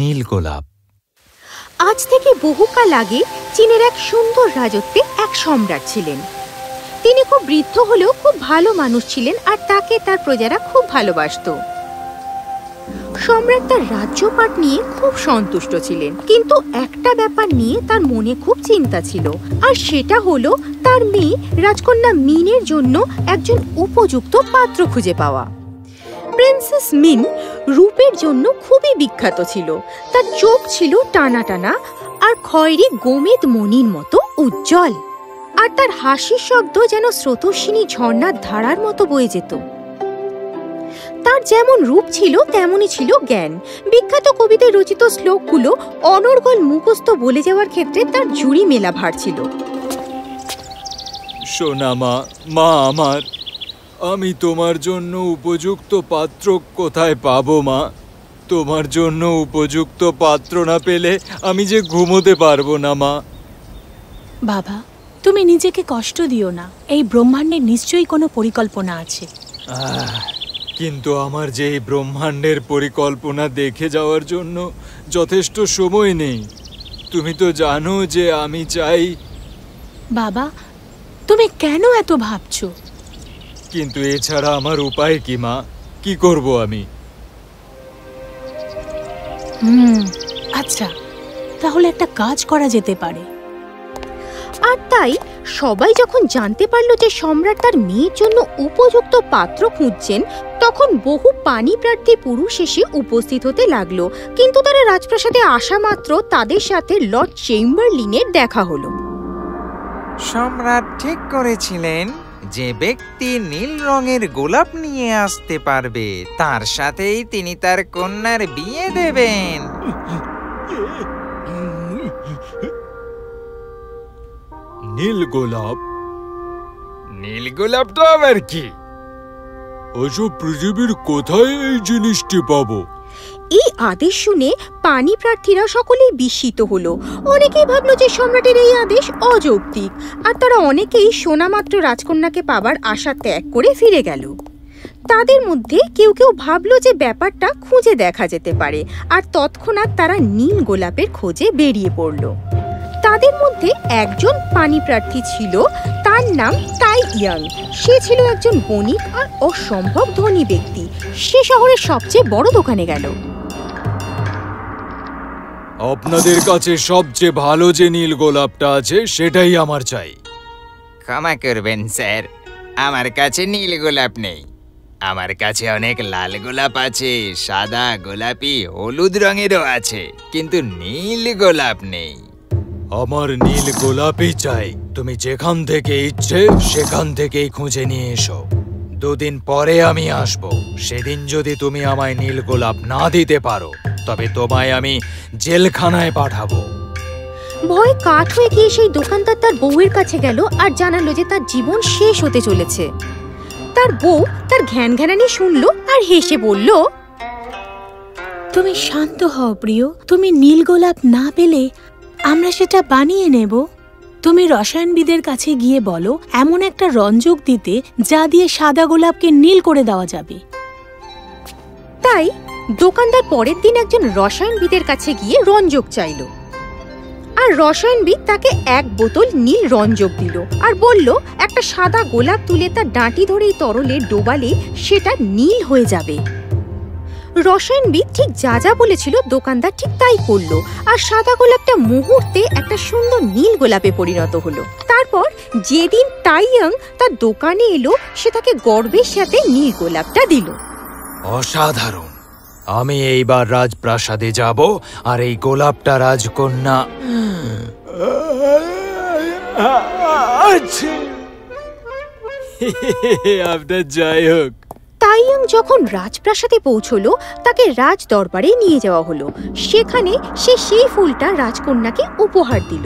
নীল গোলাপ। আজ থেকে বহুকাল আগে চীনের এক সুন্দর রাজত্বে এক সম্রাট ছিলেন। তিনি খুব বৃদ্ধ হলেও খুব ভালো মানুষ ছিলেন আর তাকে তার প্রজারা খুব ভালোবাসত। সম্রাট তার রাজ্যপাট নিয়ে খুব সন্তুষ্ট ছিলেন, কিন্তু একটা ব্যাপার নিয়ে তার মনে খুব চিন্তা ছিল, আর সেটা হলো তার মেয়ে রাজকন্যা মিনের জন্য একজন উপযুক্ত পাত্র খুঁজে পাওয়া। প্রিন্সেস মিন রূপের জন্য খুবই বিখ্যাত ছিল। তার চোখ ছিল টানা টানা আর খয়েরি গোমেদ মণির মতো উজ্জ্বল, আর তার হাসির শব্দ যেন স্রোতস্বিনী ঝর্ণার ধারার মতো বয়ে যেত। তার যেমন রূপ ছিল তেমনই ছিল জ্ঞান। বিখ্যাত কবিদের রচিত শ্লোকগুলো অনর্গল মুখস্থ বলে যাওয়ার ক্ষেত্রে তার জুড়ি মেলা ভার ছিল। সোনা মা আমার, আমি তোমার জন্য উপযুক্ত পাত্র কোথায় পাবো মা? তোমার জন্য উপযুক্ত পাত্র না পেলে আমি যে ঘুমোতে পারবো না মা। বাবা, তুমি নিজেকে কষ্ট দিও না। এই ব্রহ্মাণ্ডের নিশ্চয়ই কোনো পরিকল্পনা আছে। কিন্তু আমার যে এই ব্রহ্মাণ্ডের পরিকল্পনা দেখে যাওয়ার জন্য যথেষ্ট সময় নেই। তুমি তো জানো যে আমি চাই। বাবা, তুমি কেন এত ভাবছো? কিন্তু এছাড়া আমার উপায় কি মা? কি করব আমি? আচ্ছা, তাহলে একটা কাজ করা যেতে পারে। আর তাই সবাই যখন জানতে পারল যে সম্রাট তার মেয়ের জন্য উপযুক্ত পাত্র খুঁজছেন, তখন বহু পানি প্রার্থী পুরুষ এসে উপস্থিত হতে লাগলো। কিন্তু তারা রাজপ্রাসাদে আসা মাত্র তাদের সাথে লর্ড চেম্বারলিনের দেখা হলো। সম্রাট ঠিক করেছিলেন যে ব্যক্তি নীল রঙের গোলাপ নিয়ে আসতে পারবে তার সাথেই তিনি তার কন্যার বিয়ে দেবেন। নীল গোলাপ? নীল গোলাপটা আবার কি? ওসব পৃথিবীর কোথায় এই জিনিসটি পাবো? এই আদেশ শুনে পানি প্রার্থীরা সকলেই বিস্মিত হলো। অনেকেই ভাবলো যে সম্রাটের এই আদেশ অযৌক্তিক, আর তারা অনেকেই শোনামাত্র রাজকন্যাকে পাবার আশা ত্যাগ করে ফিরে গেল। তাদের মধ্যে কেউ কেউ ভাবলো যে ব্যাপারটা খুঁজে দেখা যেতে পারে, আর তৎক্ষণাৎ তারা নীল গোলাপের খোঁজে বেরিয়ে পড়ল। তাদের মধ্যে একজন পানি প্রার্থী ছিল, তার নাম তাই ইয়াং। সে ছিল একজন বণিক আর অসম্ভব ধনী ব্যক্তি। সে শহরের সবচেয়ে বড় দোকানে গেল। আপনাদের কাছে সবচেয়ে ভালো যে নীল গোলাপটা আছে সেটাই আমার চাই। ক্ষমা করবেন স্যার, আমার কাছে নীল গোলাপ নেই। আমার কাছে অনেক লাল গোলাপ আছে, সাদা, গোলাপি, হলুদ রঙেরও আছে, কিন্তু নীল গোলাপ নেই। আমার নীল গোলাপই চাই। তুমি যেখান থেকে ইচ্ছে সেখান থেকেই খুঁজে নিয়ে এসো। 2 দিন পরে আমি আসব। সেদিন যদি তুমি আমায় নীল গোলাপ না দিতে পারো তবে তোমায় আমি জেলখানায় পাঠাবো। ভয় কাঠ হয়ে গিয়ে সেই দোকানদার তার বউয়ের কাছে গেল আর জানালো যে তার জীবন শেষ হতে চলেছে। তার বউ তার ঘ্যানঘ্যানানি শুনলো আর হেসে বলল, তুমি শান্ত হও প্রিয়। তুমি নীল গোলাপ না পেলে আমরা সেটা বানিয়ে নেব। তুমি রসায়নবিদের কাছে গিয়ে বলো এমন একটা রঞ্জক দিতে যা দিয়ে সাদা গোলাপকে নীল করে দেওয়া যাবে। তাই দোকানদার পরের দিন একজন রসায়নবিদের কাছে গিয়ে রঞ্জক চাইল, আর রসায়নবিদ তাকে 1 বোতল নীল রঞ্জক দিল আর বলল একটা সাদা গোলাপ তুলে তার ডাঁটি ধরেই তরলে ডোবালে সেটা নীল হয়ে যাবে। রসায়নবিদ ঠিক যা যা বলেছিল দোকানদার ঠিক তাই করলো, আর সাদা গোলাপটা মুহূর্তে একটা সুন্দর নীল গোলাপে পরিণত হলো। তারপর যেদিন তাইয়াং তার দোকানে এলো, সে তাকে গর্বের সাথে নীল গোলাপটা দিল। অসাধারণ! আমি এইবার রাজপ্রাসাদে যাব আর এই গোলাপটা রাজকন্যা। আপনার যাই হোক। তাইয়াং যখন রাজপ্রাসাদে পৌঁছলো, তাকে রাজ দরবারে নিয়ে যাওয়া হলো। সেখানে সে সেই ফুলটা রাজকন্যাকে উপহার দিল।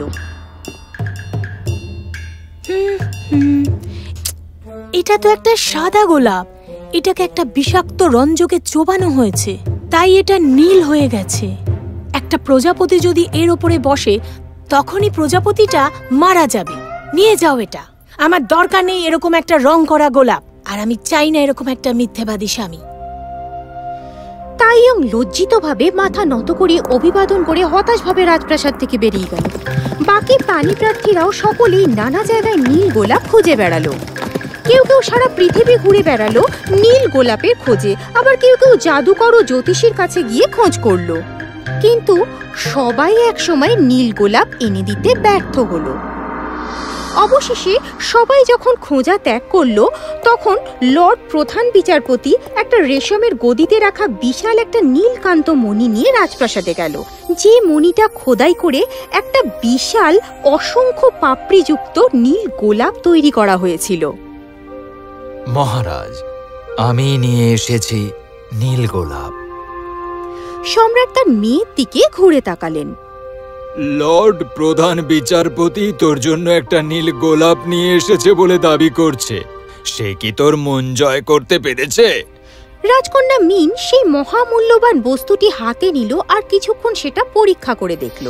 এটা তো একটা সাদা গোলাপ। এটাকে একটা বিষাক্ত রঞ্জকে চোবানো হয়েছে, তাই এটা নীল হয়ে গেছে। একটা প্রজাপতি যদি এর ওপরে বসে তখনই প্রজাপতিটা মারা যাবে। নিয়ে যাও এটা। আমার দরকার নেই এরকম একটা রং করা গোলাপ, আর আমি চাই না এরকম একটা মিথ্যাবাদী স্বামী। তাইয়ং লজ্জিতভাবে মাথা নত করে অভিবাদন করে হতাশভাবে রাজপ্রাসাদ থেকে বেরিয়ে গেল। বাকি প্রাণী প্রার্থীরাও সকলেই নানা জায়গায় নীল গোলাপ খুঁজে বেড়ালো। কেউ কেউ সারা পৃথিবী ঘুরে বেড়ালো নীল গোলাপের খোঁজে, আবার কেউ কেউ জাদুকর ও জ্যোতিষীর কাছে গিয়ে খোঁজ করলো, কিন্তু সবাই একসময় নীল গোলাপ এনে দিতে ব্যর্থ হলো। অবশেষে সবাই যখন খোঁজা ত্যাগ করলো, তখন লর্ড প্রধান বিচারপতি একটা রেশমের গদিতে রাখা বিশাল একটা নীলকান্ত মণি নিয়ে রাজপ্রাসাদে গেল, যে মণিটা খোদাই করে একটা বিশাল অসংখ্য পাপড়িযুক্ত নীল গোলাপ তৈরি করা হয়েছিল। মহারাজ, আমি নিয়ে এসেছি নীল গোলাপ। সম্রাট তার মেয়ের দিকে ঘুরে তাকালেন। লর্ড প্রধান বিচারপতি তোর জন্য একটা নীল গোলাপ নিয়ে এসেছে বলে দাবি করছে, সে কি তোর মন জয় করতে পেরেছে? রাজকন্যা মিন সেই মহামূল্যবান বস্তুটি হাতে নিল আর কিছুক্ষণ সেটা পরীক্ষা করে দেখল।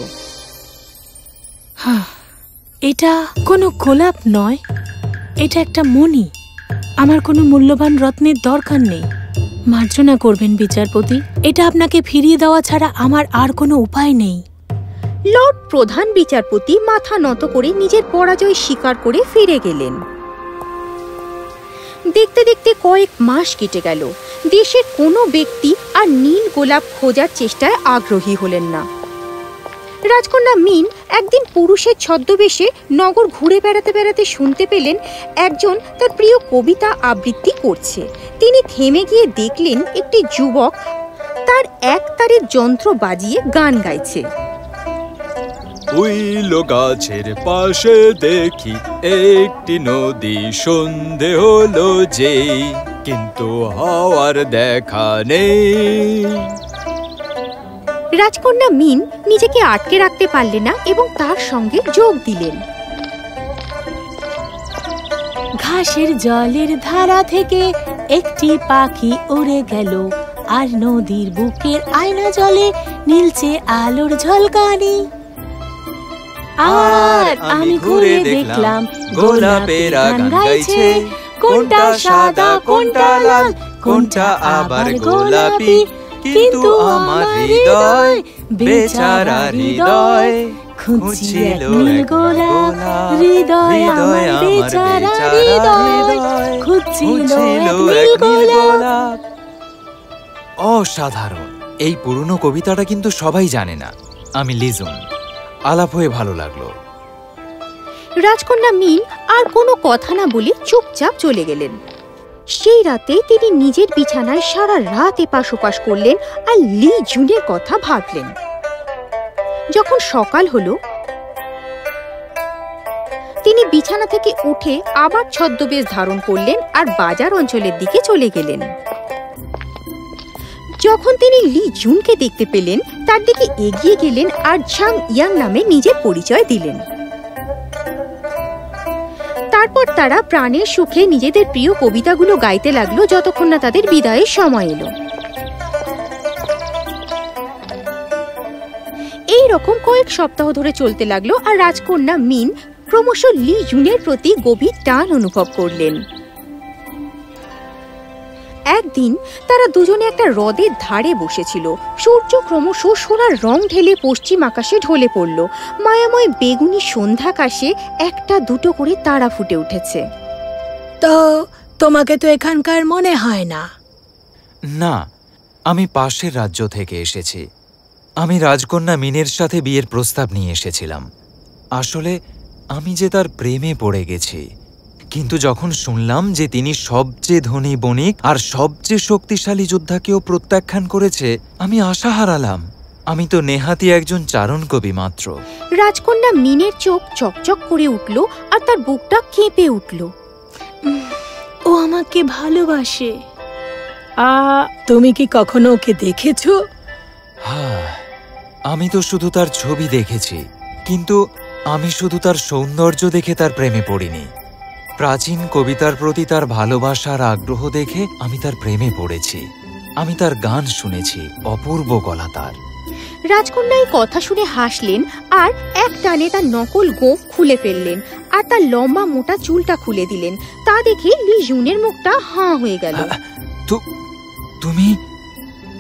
এটা কোনো গোলাপ নয়, এটা একটা মণি। আমার কোনো মূল্যবান রত্নের দরকার নেই। মার্জনা করবেন বিচারপতি, এটা আপনাকে ফিরিয়ে দেওয়া ছাড়া আমার আর কোনো উপায় নেই। লর্ড প্রধান বিচারপতি মাথা নত করে নিজের পরাজয় স্বীকার করে ফিরে গেলেন। দেখতে দেখতে কয়েক মাস কেটে গেল। দেশের কোনো ব্যক্তি আর নীল গোলাপ খোঁজার চেষ্টায় আগ্রহী হলেন না। রাজকন্যা মিন একদিন পুরুষের ছদ্মবেশে নগর ঘুরে বেড়াতে বেড়াতে শুনতে পেলেন একজন তার প্রিয় কবিতা আবৃত্তি করছে। তিনি থেমে গিয়ে দেখলেন একটি যুবক তার একতারের যন্ত্র বাজিয়ে গান গাইছে। উইল গাছের পাশে দেখি একটি নদী, সন্ধে হলো যে, কিন্তু হাওয়ার দেখা নেই। রাজকন্যা মিন নিজেকে আটকে রাখতে পারলেন না এবং তার সঙ্গে যোগ দিলেন। ঘাসের জলের ধারা থেকে একটি পাখি উড়ে গেল, আর নদীর বুকের আয়না জলে নীলচে আলোর ঝলকানি। আর আমি ঘুরে দেখলাম গোলাপের গান গাইছে, কোনটা সাদা কোনটা লাল কোনটা আবার গোলাপি, কিন্তু আমার হৃদয়, বেচারা হৃদয়, খুঁজছিল নীল গোলাপ। হৃদয় আমার বেচারা হৃদয়, খুঁজছিল নীল গোলাপ। অসাধারণ! এই পুরনো কবিতাটা কিন্তু সবাই জানে না। আমি লিজুন, আলাপ হয়ে ভালো লাগলো। রাজকন্যা মিন আর কোনো কথা না বলে চুপচাপ চলে গেলেন। সেই রাতে তিনি নিজের বিছানায় সারা রাত এপাশ ওপাশ করলেন আর লি জুনের কথা ভাবলেন। যখন সকাল হলো, তিনি বিছানা থেকে উঠে আবার ছদ্মবেশ ধারণ করলেন আর বাজার অঞ্চলের দিকে চলে গেলেন। যখন তিনি লি জুনকে দেখতে পেলেন, তার দিকে এগিয়ে গেলেন আর ঝাং ইয়াং নামে নিজের পরিচয় দিলেন। তারপর তারা প্রাণের সুখে নিজেদের প্রিয় কবিতাগুলো গাইতে লাগলো যতক্ষণ না তাদের বিদায়ের সময় এলো। এই রকম কয়েক সপ্তাহ ধরে চলতে লাগলো আর রাজকন্যা মিন ক্রমশ লি জুনের প্রতি গভীর টান অনুভব করলেন। একদিন তারা দুজনে একটা হ্রদের ধারে বসেছিল। সূর্য ক্রমশ সোনার রং ঢেলে পশ্চিম আকাশে ঢলে পড়ল। মায়াময় বেগুনি সন্ধ্যাকাশে একটা দুটো করে তারা ফুটে উঠেছে। তো তোমাকে তো এখানকার মনে হয় না? না, আমি পাশের রাজ্য থেকে এসেছি। আমি রাজকন্যা মিনের সাথে বিয়ের প্রস্তাব নিয়ে এসেছিলাম। আসলে আমি যে তার প্রেমে পড়ে গেছি, কিন্তু যখন শুনলাম যে তিনি সবচেয়ে ধনী বণিক আর সবচেয়ে শক্তিশালী যোদ্ধাকেও প্রত্যাখ্যান করেছে, আমি আশা হারালাম। আমি তো নেহাতি একজন চারণ কবি মাত্র। রাজকন্যা মিনের চোখ চকচক করে উঠল আর তার বুকটা কেঁপে উঠল। ও আমাকে ভালোবাসে। তুমি কি কখনো ওকে দেখেছো? হ্যাঁ, আমি তো শুধু তার ছবি দেখেছি, কিন্তু আমি শুধু তার সৌন্দর্য দেখে তার প্রেমে পড়িনি। প্রাচীন কবিতার প্রতি তার ভালোবাসার আগ্রহ দেখে আমি তার প্রেমে পড়েছি। আমি তার গান শুনেছি, অপূর্ব গলা তার। রাজকন্যা এই কথা শুনে হাসলেন আর এক টানে তার নকল গোঁফ খুলে ফেললেন আর তার লম্বা মোটা চুলটা খুলে দিলেন। তা দেখে লি জুনের মুখটা হাঁ হয়ে গেল।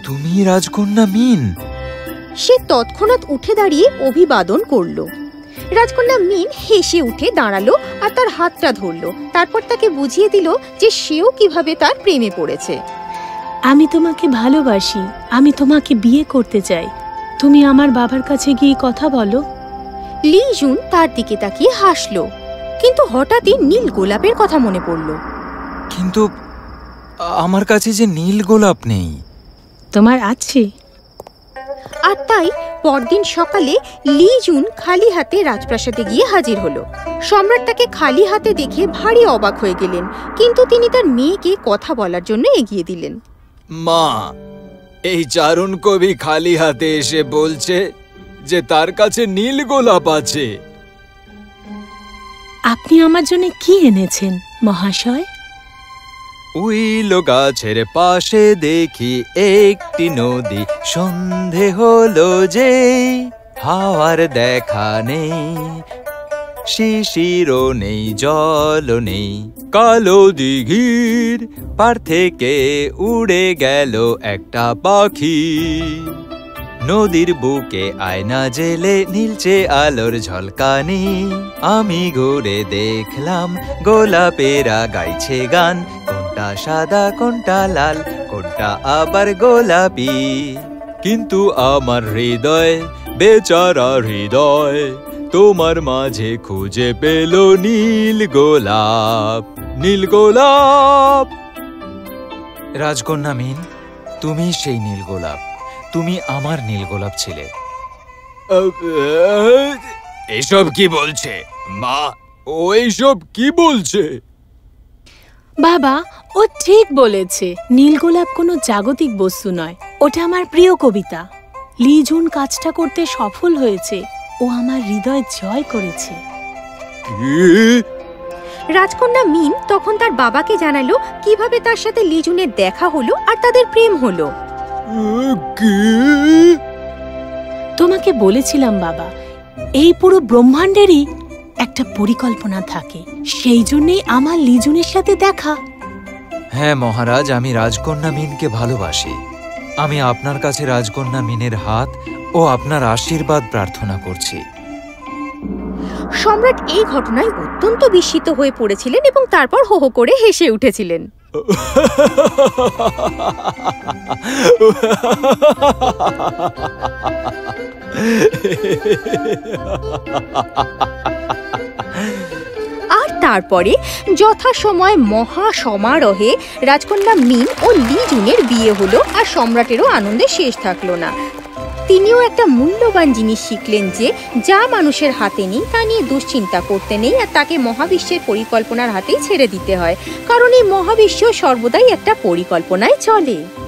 তুমি রাজকন্যা মিন? সে তৎক্ষণাৎ উঠে দাঁড়িয়ে অভিবাদন করলো। রাজকন্যা মিন হেসে উঠে দাঁড়ালো আর তার হাতটা ধরলো। তারপর তাকে বুঝিয়ে দিল যে সেও কিভাবে তার প্রেমে পড়েছে। আমি তোমাকে ভালোবাসি, আমি তোমাকে বিয়ে করতে চাই। তুমি আমার বাবার কাছে গিয়ে কথা বলো। লি জুন তার দিকে তাকিয়ে হাসলো, কিন্তু হঠাৎই নীল গোলাপের কথা মনে পড়ল। কিন্তু আমার কাছে যে নীল গোলাপ নেই। তোমার আছে। আর তাই পরদিন সকালে লি জুন খালি হাতে রাজপ্রাসাদে গিয়ে হাজির হলো। সম্রাট তাকে খালি হাতে দেখে ভারী অবাক হয়ে গেলেন, কিন্তু তিনি তার মেয়েকে কথা বলার জন্য এগিয়ে দিলেন। মা, এই চারণ কবি খালি হাতে এসে বলছে যে তার কাছে নীল গোলাপ আছে। আপনি আমার জন্য কি এনেছেন মহাশয়? উইলো গাছের পাশে দেখি একটি নদী, সন্ধে হলো যে হাওয়ার দেখা নেই, শিশিরও নেই, জলও নেই, কালো দিঘির পার থেকে উড়ে গেল একটা পাখি। নদীর বুকে আয়না জেলে নীলচে আলোর ঝলকানি, আমি ঘুরে দেখলাম গোলাপেরা গাইছে গান, কোনটা সাদা কোনটা লাল কোনটা আবার গোলাপি। কিন্তু আমার হৃদয়, বেচারা হৃদয়, তোমার মাঝে খুঁজে পেল নীল গোলাপ, নীল গোলাপ। রাজকন্যা মিন, তুমি সেই নীল গোলাপ, তুমি আমার নীল গোলাপ ছিলে। এসব কি বলছে মা? ও এইসব কি বলছে? বাবা, ও ঠিক বলেছে। নীল গোলাপ কোনো জাগতিক বস্তু নয়, ওটা আমার প্রিয় কবিতা। লি জুন কাজটা করতে সফল হয়েছে, ও আমার হৃদয় জয় করেছে। রাজকন্যা মিন তখন তার বাবাকে জানালো কিভাবে তার সাথে লি জুনের দেখা হলো আর তাদের প্রেম হলো। তোমাকে বলেছিলাম বাবা, এই পুরো ব্রহ্মাণ্ডেরই একটা পরিকল্পনা থাকে, সেই জন্যই আমার লি জুনের সাথে দেখা। হ্যাঁ মহারাজ, আমি রাজকন্যা মিনকে ভালোবাসি। আমি আপনার কাছে রাজকন্যা মিনের হাত ও আপনার আশীর্বাদ প্রার্থনা করছি। সম্রাট এই ঘটনায় অত্যন্ত বিস্মিত হয়ে পড়েছিলেন এবং তারপর হো হো করে হেসে উঠেছিলেন। আর তারপরে যথাসময় মহা সমারোহে রাজকন্যা মিন ও লি জুনের বিয়ে হলো আর সম্রাটেরও আনন্দে শেষ থাকলো না। তিনিও একটা মূল্যবান জিনিস শিখলেন যে যা মানুষের হাতে নেই তা নিয়ে দুশ্চিন্তা করতে নেই আর তাকে মহাবিশ্বের পরিকল্পনার হাতেই ছেড়ে দিতে হয়, কারণ এই মহাবিশ্ব সর্বদাই একটা পরিকল্পনায় চলে।